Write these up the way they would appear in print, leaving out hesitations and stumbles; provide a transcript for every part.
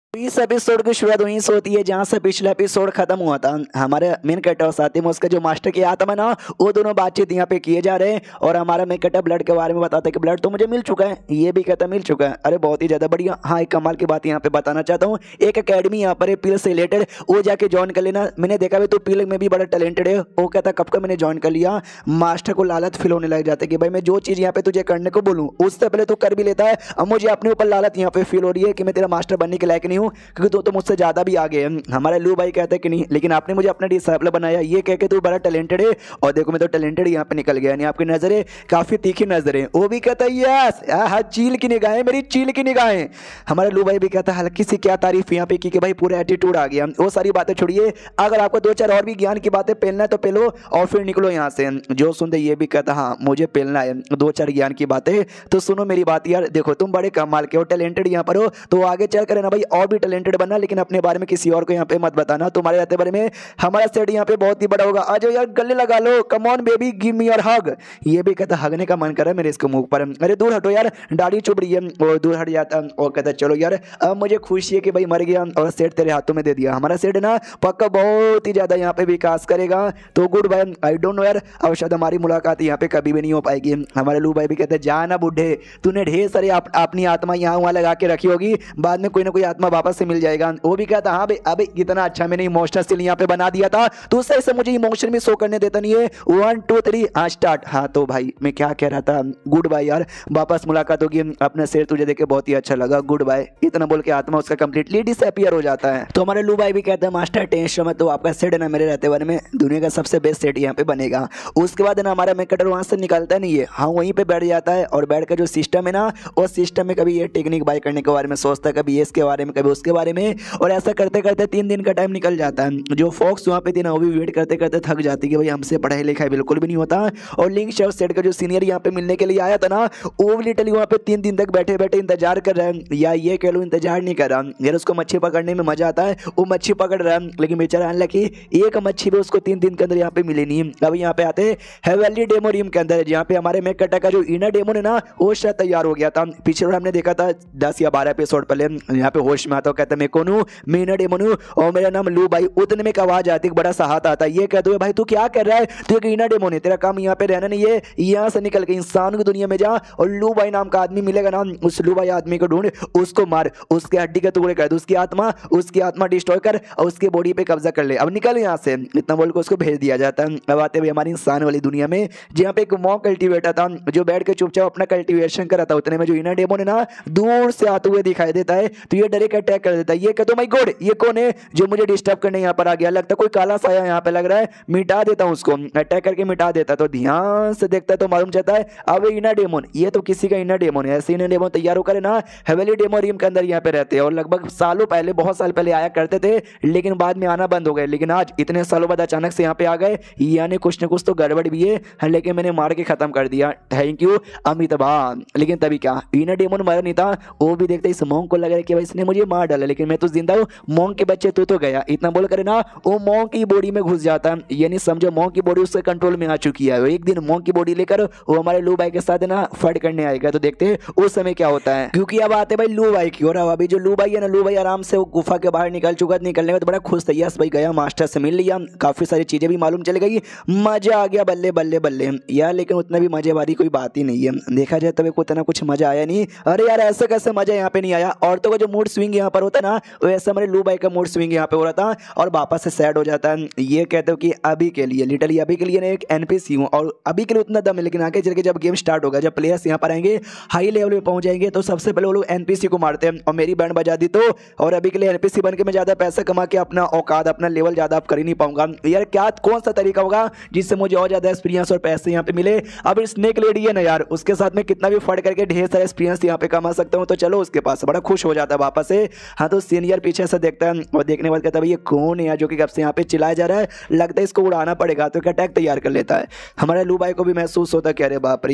इस एपिसोड की शुरुआत वहीं से होती है जहां से पिछला एपिसोड खत्म हुआ था। हमारे मेन कैरेक्टर साथी में उसका जो मास्टर की आत्मा ना, वो दोनों बातचीत यहाँ पे किए जा रहे हैं और हमारा मेन कैरेक्टर ब्लड के बारे में बताता है कि ब्लड तो मुझे मिल चुका है, ये भी कहता मिल चुका है। अरे बहुत ही ज्यादा बढ़िया। हाँ, एक कमाल की बात यहाँ पे बताना चाहता हूँ, एक अकेडमी यहाँ पर पिल से रिलेटेड, वो जाके ज्वाइन कर लेना। मैंने देखा भाई तो पिल में भी बड़ा टैलेंटेड है। वो कहता कब का मैंने ज्वाइन कर लिया। मास्टर को लालच फील होने लग जाता है कि भाई मैं जो चीज यहाँ पे तुझे करने को बोलूँ उससे पहले तू कर भी लेता है। अब मुझे अपने ऊपर लालच यहाँ पे फील हो रही है कि मैं तेरा मास्टर बनने के लायक नहीं हूँ, क्योंकि तू तो मुझसे ज्यादा भी आगे है। हमारा लू भाई कहते हैं कि नहीं, लेकिन आपने मुझे अपना डिसाइपल बनाया, ये कह के तू बड़ा टैलेंटेड है। और देखो मैं तो टैलेंटेड यहाँ पे निकल गया। यानी आपकी नजरें काफी तीखी नजरें। वो भी कहता है यस, चील की निगाहें, मेरी चील की निगाहें। हमारा लू भाई भी कहता है हल्की सी क्या तारीफ यहाँ पे की कि भाई पूरा एटीट्यूड आ गया। वो सारी बातें छोड़िए, अगर आपको दो चार और भी ज्ञान की बातें पेलना है तो पेलो और फिर निकलो यहाँ से। जो सुनते ये भी कहता हाँ मुझे पेलना है दो चार ज्ञान की बातें, तो सुनो मेरी बात यार। देखो तुम बड़े कमाल के हो, टैलेंटेड यहाँ पर हो, तो आगे चल कर ना भाई और भी टैलेंटेड बनना, लेकिन अपने बारे में किसी और को यहाँ पे मत बताना। तुम्हारे रहते बारे में हमारा सेट यहाँ पे बहुत ही बड़ा होगा। आ जाओ यार, गले लगा लो, come on baby give me your hug. ये भी कहता हगने का मन कर रहा है मेरे इसके मुंह पर। अरे दूर हटो यार, दाढ़ी चुभ रही है। और दूर हट जाता और कहता चलो यार अब मुझे खुशी है कि भाई मर गया और सेट तेरे हाथों में दे दिया। हमारा सेट ना पक्का बहुत ही ज्यादा यहाँ पे विकास करेगा, तो good bye. I don't know यार, अब शायद हमारी मुलाकात यहाँ पे कभी भी नहीं हो पाएगी। हमारे लू भाई भी कहते जा ना बुढ़े, तूने ढेर सारी अपनी आत्मा यहाँ वहाँ लगा के रखी होगी, बाद में कोई ना कोई आत्मा वापस से मिल जाएगा। वो भी कहता हाँ भाई अबे कितना अच्छा मैंने इमोशनल सीन यहाँ पे बना दिया था, तो उससे ऐसे मुझे इमोशन भी शो करने देता नहीं है। 1 2 3 स्टार्ट। हाँ तो भाई मैं क्या कह रहा था, गुड बाय यार, वापस मुलाकात होगी। अपना शेर तुझे देख के बहुत ही अच्छा लगा, गुड बाय। इतना बोल के आत्मा उसका कंप्लीटली डिसअपीयर हो जाता है। तो हमारे लू भाई भी कहते हैं मास्टर टेंशन मत, तो आपका सेट ना मेरे रहते बारे में दुनिया का सबसे बेस्ट सेट यहाँ पे बनेगा। उसके बाद ना हमारा मेकटर वहां से निकलता नहीं है, हाँ वहीं पे बैठ जाता है और बैठ कर जो सिस्टम है ना, उस सिस्टम में कभी ये टेक्निक बाय करने के बारे में सोचता है, कभी ये इसके बारे में कभी उसके बारे में, और ऐसा करते करते 3 दिन का टाइम निकल जाता है। जो फॉक्स वहाँ पे थी ना, वो भी वेट करते करते थक जाती है कि भाई हमसे पढ़ाई लिखाई बिल्कुल भी नहीं होता। और लिंक शेफ सेट का जो सीनियर यहाँ पे मिलने के लिए आया था ना, वो भी लिटरली वहाँ पे 3 दिन तक बैठे बैठे इंतजार कर रहा है, या ये कह लो इंतजार नहीं कर रहा यार। उसको मच्छी पकड़ने में मजा आता है, वो मच्छी पकड़ रहा है, लेकिन बेचारा अनलकी एक मच्छी भी उसको 3 दिन के अंदर यहाँ पे मिली नहीं। अब यहाँ पे आते हेवेली डेमो रूम के अंदर, जहाँ पे हमारे मेक कटा का जो इनर डेमो है ना, वो शायद तैयार हो गया था। पिछले बार हमने देखा था 10 या 12 एपिसोड पहले, यहाँ पे होश में आता कहता मैं कौन हूँ, मैं इनर डेमो हूँ और मेरा नाम लू भाई। उतने में एक आवाज आती है, बड़ा सहात आता है, ये कह दो भाई तू क्या कर रहा है, तू एक इनर डेमो है, तेरा काम यहाँ पे रहना नहीं है, यहाँ से निकल के इंसान की दुनिया में जा और लू भाई नाम का आदमी मिलेगा ना, उस लू भाई आदमी को ढूंढ, उसको मार, उसके हड्डी के टुकड़े कर दो, उसकी आत्मा डिस्ट्रॉय कर और उसके बॉडी पे कब्जा कर ले, अब निकल यहाँ से। इतना बोल के उसको भेज दिया जाता है। अब आते हुए हमारी इंसान वाली दुनिया में, जहाँ पे एक मॉक कल्टिवेटर था जो बैठ के चुपचाप अपना कल्टिवेशन करा था। उतने में जो इनर डेमो ने ना दूर से आते हुए दिखाई देता है, तो ये डायरेक्ट अटैक कर देता है। ये कहते माय गॉड ये कौन है जो मुझे डिस्टर्ब करने यहाँ पर आ गया, लगता है कोई काला साया यहाँ पे लग रहा है, मिटा देता हूँ उसको। अटैक करके मिटा देता, तो ध्यान से देखता है तो मालूम चलता है अब इनर डेमोन, ये तो किसी का इनर डेमोन है। ऐसे इनर डेमोन तैयार होकर ना हेवेली डेमो रूम के अंदर यहाँ पे रहते हैं, और लगभग सालों पहले, बहुत साल पहले आया करते थे, लेकिन बाद में आना बंद हो गए। लेकिन आज इतने सालों बाद अचानक से यहाँ पे आ गए, यानी कुछ न कुछ तो गड़बड़ भी है, लेकिन मैंने मार के खत्म कर दिया, थैंक यू अमिताभ। लेकिन तभी क्या इनर डेमोन मरा नहीं था, वो भी देखते इस मॉन्क को लग रहा है कि भाई इसने मुझे मार डाला, लेकिन मैं तो जिंदा हूँ, मॉन्क के बच्चे तो गया। इतना बोल कर ना वो मॉन्क की बॉडी में घुस जाता है, यानी समझो मॉन्क की बॉडी उसके कंट्रोल में आ चुकी है। एक दिन मॉन्क की बॉडी लेकर वो हमारे लू भाई के साथ ना फाइट करने आएगा, तो देखते हैं उस समय क्या होता है। क्योंकि अब आते भाई लू भाई की, और अभी जो लू भाई है ना, लू भाई आराम से वो गुफा के बाहर निकल चुका, निकलने में तो बड़ा खुश था, यस भाई गया मास्टर से मिल लिया, काफी सारी चीजें भी मालूम चल गई, मजा आ गया, बल्ले बल्ले बल्ले यार। लेकिन उतना भी मजे वाली कोई बात ही नहीं है, देखा जाए तब उतना कुछ मजा आया नहीं। अरे यार ऐसे कैसे मजा यहाँ पे नहीं आया। औरतों का जो मूड स्विंग यहाँ पर होता है ना, वैसे हमारे लू भाई का मूड स्विंग यहाँ पे हो रहा था, और वापस से सैड हो जाता है। ये कहते हो कि अभी के लिए, लिटरली अभी के लिए ना एक एनपीसी हूँ, और अभी के लिए उतना दम है, लेकिन आगे चल के जब गेम स्टार्ट होगा, जब प्लेयर्स यहाँ पर आएंगे, हाई लेवल पे पहुंच जाएंगे, तो सबसे पहले वो लोग एनपीसी को मारते हैं, और मेरी बैंड बजा दी तो, और अभी के लिए एनपीसी बन के मैं ज्यादा पैसा कमा के अपना औकात, अपना लेवल ज्यादा आप कर ही नहीं पाऊंगा यार। क्या कौन सा तरीका होगा जिससे मुझे और ज्यादा एक्सपीरियंस और पैसे यहाँ पे मिले। अब स्नेक लेडी है ना यार, उसके साथ में कितना भी फाइट करके ढेर सारा एक्सपीरियंस यहाँ पे कमा सकता हूँ, तो चलो उसके पास, बड़ा खुश हो जाता है वापस से। हाँ तो सीनियर पीछे से देखता है, और देखने के बाद कहता है ये कौन है यार जो कि कब से यहाँ पे चिल्लाया जा रहा है, लगता है इसको उड़ाना पड़ेगा, तो एक अटैक तैयार कर लेता है। हमारे लू भाई को भी महसूस होता है कि अरे बाप रे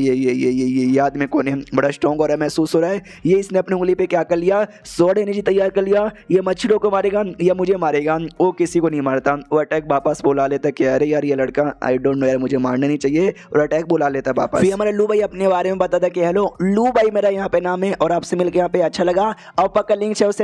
ये आदमी कौन है, बड़ा स्ट्रॉन्ग हो रहा है, महसूस हो रहा है, ये इसने अपनी उंगली पे क्या कर लिया, सोड एनर्जी तैयार कर लिया, ये मच्छरों को मारेगा या मुझे मारेगा। वो किसी को नहीं मारता, वो अटैक वापस बुला लेता कि अरे यार ये लड़का आई डोंट नो यार मुझे मारना नहीं चाहिए, और अटैक बुला लेता वापस। फिर हमारे लू भाई अपने बारे में बताता कि हेलो लू भाई मेरा यहाँ पे नाम है, और आपसे मिलकर यहाँ पे अच्छा लगा, और पक्का लिंक शेयर से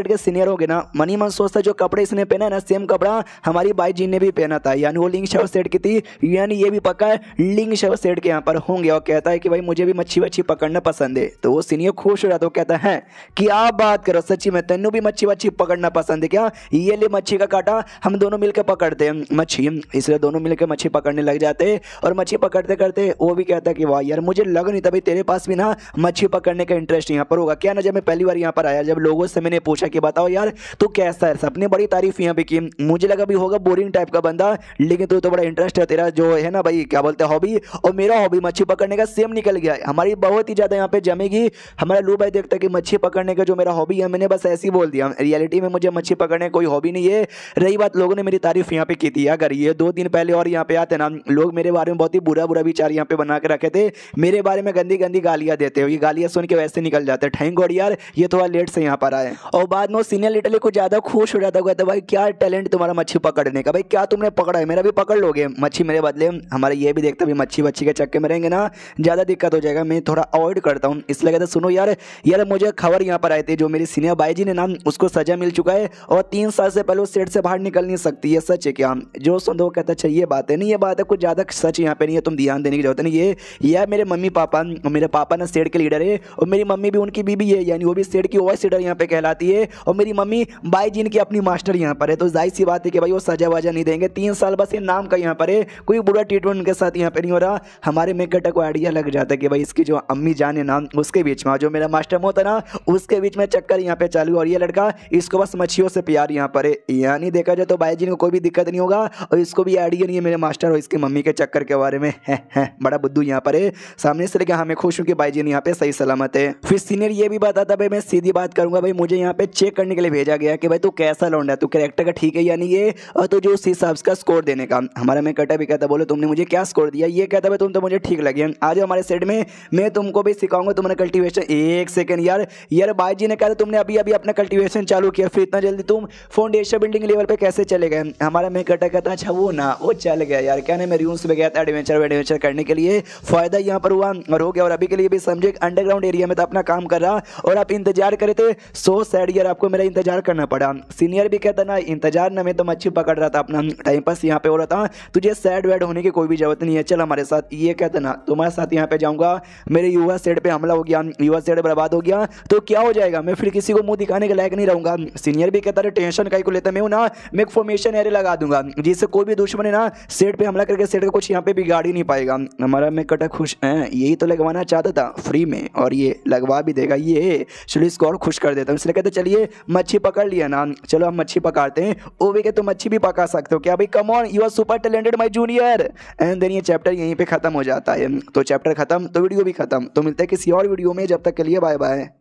सेट के सीनियर हो गए ना, मनी मन सोचता जो कपड़े इसने पहना है ना सेम कपड़ा हमारी बाई जी ने भी पहना था, यानी वो लिंक शव सेट की थी, यानी ये भी पक्का है लिंक शव सेट के यहाँ पर होंगे। और कहता है कि भाई मुझे भी मच्छी वच्छी पकड़ना पसंद है। तो वो सीनियर खुश हो रहा, तो कहता है कि आप बात करो सच्ची में तेनू भी मच्छी वच्छी पकड़ना पसंद है क्या, ये ले मच्छी का कांटा, हम दोनों मिलकर पकड़ते हैं मच्छी। इसलिए दोनों मिलकर मच्छी पकड़ने लग जाते और मच्छी पकड़ते करते वो भी कहता है कि वाह यार मुझे लग नहीं था भाई तेरे पास भी ना मच्छी पकड़ने का इंटरेस्ट यहाँ पर होगा क्या ना। जब मैं पहली बार यहाँ पर आया, जब लोगों से मैंने पूछा कि बताओ यार तू कैसा है, सबने बड़ी तारीफ यहाँ पे की, मुझे लगा भी होगा बोरिंग टाइप का बंदा, लेकिन तू तो बड़ा इंटरेस्ट है तेरा जो है ना भाई क्या बोलते हैं हॉबी, और मेरा हॉबी मच्छी पकड़ने का सेम निकल गया है, हमारी बहुत ही ज्यादा यहाँ पे जमेगी। हमारा लू भाई देखता है कि मच्छी पकड़ने का जो मेरा हॉबी है, मैंने बस ऐसे ही बोल दिया, रियलिटी में मुझे मच्छी पकड़ने कोई हॉबी नहीं है। रही बात लोगों ने मेरी तारीफ यहाँ पे की थी, अगर ये 2 दिन पहले और यहाँ पे आते ना लोग मेरे बारे में बहुत ही बुरा बुरा विचार यहाँ पे बना के रखे थे, मेरे बारे में गंदी गंदी गालियां देते हो, ये गालियां सुन के वैसे निकल जाते हैं। थैंक गॉड यार ये थोड़ा लेट से यहाँ पर आए। और बाद में सीनियर लिटरली कुछ ज्यादा खुश हो जाता है, कहते भाई क्या टैलेंट तुम्हारा मच्छी पकड़ने का, भाई क्या तुमने पकड़ा है, मेरा भी पकड़ लोगे मच्छी मेरे बदले। हमारे ये भी देखते भी मच्छी वच्छी के चक्के में रहेंगे ना ज्यादा दिक्कत हो जाएगा, मैं थोड़ा अवॉइड करता हूँ। इसलिए कहते सुनो यार मुझे खबर यहाँ पर आई थी जो मेरी सीनियर बाई जी ने ना उसको सजा मिल चुका है और 3 साल से पहले वो सेट से बाहर निकल नहीं सकती, ये सच है क्या। जो सुन दो कहता अच्छा ये बात है, नहीं ये बात है कुछ ज्यादा सच यहाँ पे नहीं है, तुम ध्यान देने की जरूरत नहीं। ये यार मेरे मम्मी पापा, मेरे पापा ना सेट के लीडर है और मेरी मम्मी भी उनकी बीबी है, यानी वो भी सेट की वॉइस लीडर यहाँ पे कहलाती है, और मेरी मम्मी बाई जी की अपनी मास्टर यहाँ पर है। तो जाहिर सी बात है कि भाई वो सजा वजा नहीं देंगे, 3 साल बस ये नाम का यहाँ पर है, कोई बुरा ट्रीटमेंट उनके साथ यहाँ पे नहीं हो रहा। हमारे मेकटा को आइडिया लग जाता है कि भाई इसकी जो अम्मी जान है ना उसके बीच में, जो मेरा मास्टर होता ना उसके बीच में चक्कर यहाँ पे चालू, और ये लड़का इसको बस मच्छियों से प्यार यहाँ पर है, यानी देखा जाए तो बाई जी को कोई भी दिक्कत नहीं होगा और इसको भी आइडिया नहीं है मेरे मास्टर और इसकी मम्मी के चक्कर के बारे में। है बड़ा बुद्धू यहाँ पर है सामने से लेकर, हमें खुश हूँ कि बाई जी यहाँ पे सही सलामत है। फिर सीनियर ये भी बताता भाई मैं सीधी बात करूंगा, भाई मुझे यहाँ पे चेक करने के लिए भेजा गया कि भाई तू कैसा लौंडा है, तू कैरेक्टर का ठीक है या नहीं ये, और तो जो उस हिसाब का स्कोर देने का। हमारा मैं कटा भी कहता बोले तुमने मुझे क्या स्कोर दिया, ये कहता भाई तुम तो मुझे ठीक लगे, आज हमारे सेट में मैं तुमको भी सिखाऊंगा तुम्हारा कल्टीवेशन। एक सेकंड यार बाई जी ने कहा तुमने अभी अभी अपना कल्टीवेशन चालू किया, फिर इतना जल्दी तुम फाउंडेशन बिल्डिंग लेवल पे कैसे चले गए। हमारा मैं कटा कहता अच्छा वो चल गया यार, क्या नहीं मैं रूम्स में गया था एडवेंचर करने के लिए, फायदा यहाँ पर हुआ और हो गया, और अभी के लिए भी समझे अंडरग्राउंड एरिया में तो अपना काम कर रहा और आप इंतजार करे थे, सो सैड यार आपको मेरा इंतजार करना पड़ा। सीनियर भी कहता ना इंतजार ना, मैं तो मच्छी पकड़ रहा था अपना टाइम पास यहाँ पे हो रहा था, तुझे सैड वैड होने की कोई भी जरूरत नहीं है, चल हमारे साथ। ये कहता ना तुम्हारे साथ यहाँ पे जाऊंगा, मेरे युवा सेट पे हमला हो गया, युवा सेट बर्बाद हो गया तो क्या हो जाएगा, मैं फिर किसी को मुंह दिखाने के लायक नहीं रहूंगा। सीनियर भी कहता है टेंशन काहे को लेता, मैं ना मैं एक फॉर्मेशन एरिया लगा दूंगा जिससे कोई भी दुश्मन है ना सेट पे हमला करके सेट का कुछ यहाँ पे बिगाड़ ही नहीं पाएगा। हमारा मैं कटा खुश है, यही तो लगवाना चाहता था फ्री में और ये लगवा भी देगा, ये चलो इसको और खुश कर देता हूँ। इसलिए कहते चलिए मच्छी पकड़ लिया ना, चलो हम मच्छी पकाते हैं। ओ भी तुम मच्छी भी पका सकते हो क्या भाई, come on you are super talented my junior. And then ये चैप्टर यहीं पे खत्म हो जाता है। तो चैप्टर खत्म तो वीडियो भी खत्म, तो मिलते हैं किसी और वीडियो में, जब तक के लिए बाय बाय।